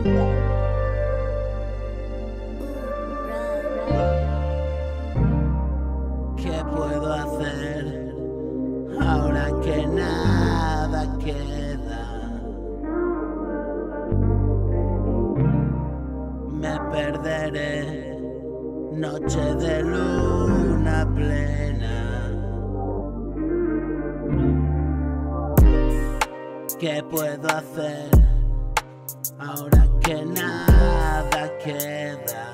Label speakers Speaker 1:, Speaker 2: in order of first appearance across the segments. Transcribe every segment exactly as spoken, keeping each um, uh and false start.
Speaker 1: ¿Qué puedo hacer ahora que nada queda? Me perderé, noche de luna plena. ¿Qué puedo hacer ahora que nada queda?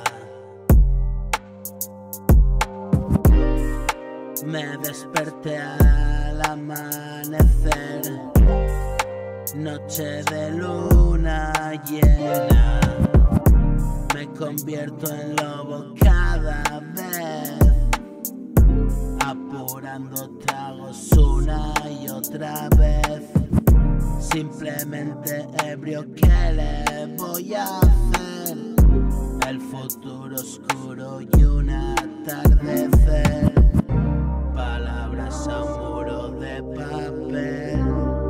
Speaker 1: Me desperté al amanecer, noche de luna llena. Me convierto en lobo cada vez, apurando tragos una y otra vez. Simplemente ebrio, ¿qué le voy a hacer? El futuro oscuro y un atardecer. Palabras a un muro de papel.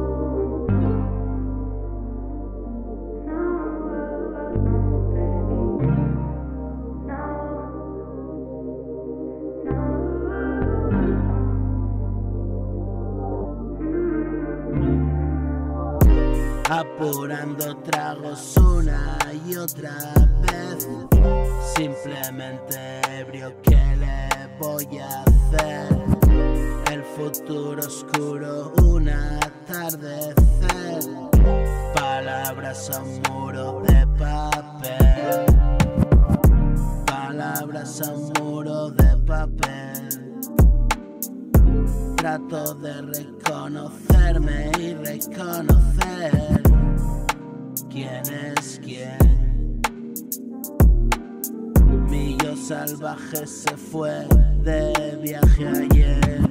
Speaker 1: Apurando tragos una y otra vez. Simplemente ebrio, ¿qué le voy a hacer? El futuro oscuro, un atardecer. Palabras a un muro de papel. Palabras a un muro de papel. Trato de reconocerme y reconocer quién es quién. Mi yo salvaje se fue de viaje ayer.